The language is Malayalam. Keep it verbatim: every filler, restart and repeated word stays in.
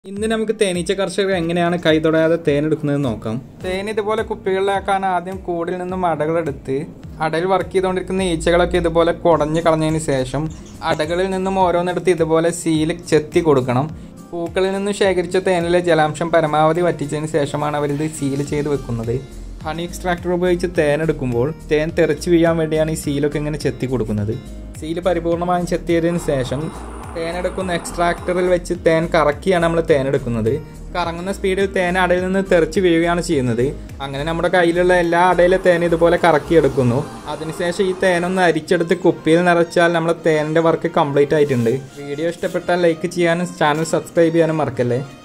ഇന്ന് നമുക്ക് തേനീച്ച കർഷകർ എങ്ങനെയാണ് കൈ തൊടാതെ തേൻ എടുക്കുന്നത് നോക്കാം. തേൻ ഇതുപോലെ കുപ്പികളിലാക്കാൻ ആദ്യം കൂടിൽ നിന്നും അടകളെടുത്ത് അടയിൽ വർക്ക് ചെയ്തുകൊണ്ടിരിക്കുന്ന ഈച്ചകളൊക്കെ ഇതുപോലെ കുടഞ്ഞ് കളഞ്ഞതിന് ശേഷം അടകളിൽ നിന്നും ഓരോന്നെടുത്ത് ഇതുപോലെ സീല് ചെത്തി കൊടുക്കണം. പൂക്കളിൽ നിന്നും ശേഖരിച്ച തേനിലെ ജലാംശം പരമാവധി വറ്റിച്ചതിന് ശേഷമാണ് അവരിത് സീൽ ചെയ്ത് വെക്കുന്നത്. ഹണി എക്സ്ട്രാക്ടർ ഉപയോഗിച്ച് തേൻ എടുക്കുമ്പോൾ തേൻ തെറിച്ച് വീഴാൻ വേണ്ടിയാണ് ഈ സീലൊക്കെ ഇങ്ങനെ ചെത്തി കൊടുക്കുന്നത്. സീല് പരിപൂർണമായും ചെത്തിയതിന് ശേഷം തേൻ എടുക്കുന്ന എക്സ്ട്രാക്ടറിൽ വെച്ച് തേൻ കറക്കിയാണ് നമ്മൾ തേൻ എടുക്കുന്നത്. കറങ്ങുന്ന സ്പീഡിൽ തേൻ അടയിൽ നിന്ന് തെറിച്ച് വീഴുകയാണ് ചെയ്യുന്നത്. അങ്ങനെ നമ്മുടെ കയ്യിലുള്ള എല്ലാ അടയിലെ തേൻ ഇതുപോലെ കറക്കിയെടുക്കുന്നു. അതിനുശേഷം ഈ തേനൊന്ന് അരിച്ചെടുത്ത് കുപ്പിയിൽ നിറച്ചാൽ നമ്മുടെ തേനിൻ്റെ വർക്ക് കംപ്ലീറ്റ് ആയിട്ടുണ്ട്. വീഡിയോ ഇഷ്ടപ്പെട്ടാൽ ലൈക്ക് ചെയ്യാനും ചാനൽ സബ്സ്ക്രൈബ് ചെയ്യാനും മറക്കല്ലേ.